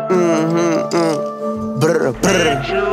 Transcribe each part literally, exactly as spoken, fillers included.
Mm-hmm, mm. Brr, brr.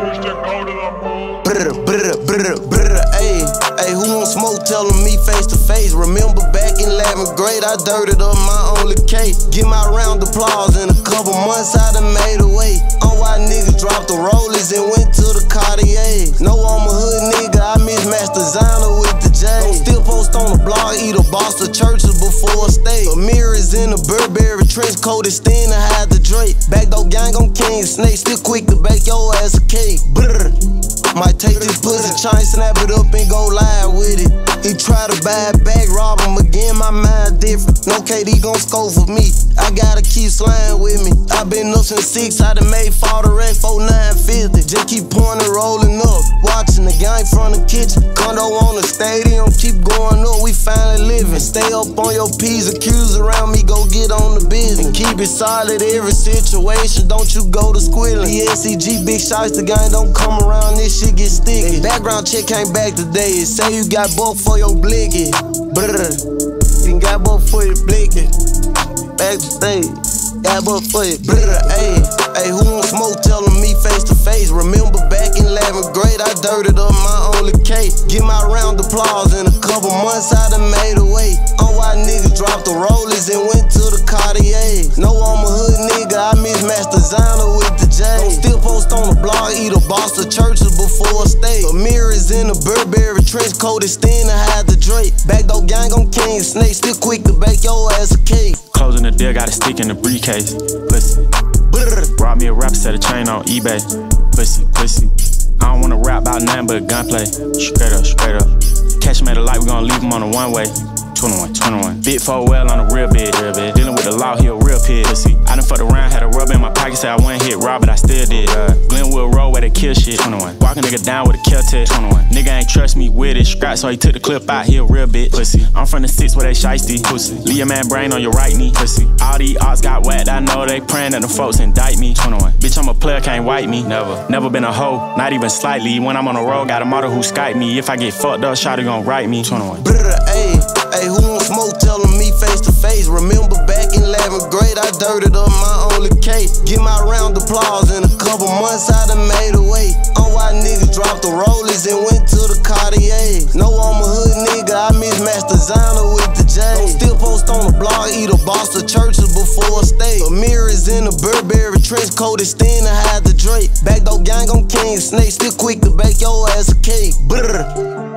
Brr, brr, brr, brr. Ayy, ayy, who won't smoke? Telling me face to face. Remember back in eleventh grade, I dirted up my only K. Get my round of applause. In a couple months, I done made a way. On why niggas dropped the rollers and went to the Cartier. No, I'm a hood nigga, I mismatched designer with the J. Don't still post on the blog, eat a Boston churches before a stay. A mirror is in a Burberry trench coat, extend to hide the Drake. Backdoor gang on King Snake, still quick to bake your ass a cake. Brr. Might take this pussy, chain, snap it up and go live with it. He try to buy it back, rob him again, my mind different. No K D gon' score for me, I gotta keep sliding with me. I been up since six, I done made fall the wreck, four nine fifty. Just keep pouring and rolling up, watching the gang from the kitchen. Condo on the stadium, keep going up, we finally living. Stay up on your P's, accused around me, go get on the business. And keep it solid every situation, don't you go to squilling. E S C G, big shots, the gang don't come around, this shit get sticky. Background check came back today, it say you got both for your blicky. Brr, you got both for your blicky. Back to stage, got both for your brr. Ayy, ayy, who won't smoke? Telling me face to face. Remember back in eleventh grade, I dirted up my only K. Get my round of applause. In a couple months, I done made a way. On why niggas dropped the rollers and went to the Cartier. No, I'm a hood nigga, I mismatched designer with the J. Don't still post on the blog, eat a Boston churches before a stay. A mirror is in a Burberry trench coat, extend to hide the Drake. Backdoor gang on King Snake, still quick to bake your ass a cake. Closing the deal, got a stick in the briefcase. Pussy. Brr. Brought me a rapper, set a chain on eBay. Pussy, pussy. I don't wanna rap about nothing but gunplay. Straight up, straight up. Catch him at a light, we gon' leave him on the one way. twenty-one, twenty-one. Big four well on a real bed, real bed. Dealing with the law, he a real pig. Pussy. I done fucked around, had a rubber in my pocket, said I wouldn't hit Rob, but I still did. Uh, Glenwood Road where they kill shit. twenty-one. Walk a nigga down with a kill test. twenty-one. Nigga ain't trust me with it. Scrap, so he took the clip out, he a real bitch. Pussy. I'm from the six where they shiesty. Pussy. Leave your man brain on your right knee. Pussy. All these odds got whacked, I know they praying that the folks indict me. twenty-one. Bitch, I'm a player, can't wipe me. Never. Never been a hoe, not even slightly. When I'm on the road, got a model who Skype me. If I get fucked up, shawty gon' write me. twenty-one. Brr, ayy, ayy, who won't smoke? Telling me face to face. Remember back in eleventh grade, I dirted up my only K. Get my round of applause. In a couple months, I done made a way. On why niggas dropped the rollers and went to the Cartier. No, I'm a hood nigga, I mismatched designer with the J. Don't still post on the blog, eat a Boston churches before a stay. A mirror is in a Burberry trench coat, extend to hide the Drake. Backdoor gang on King Snake, still quick to bake your ass a cake. Brr.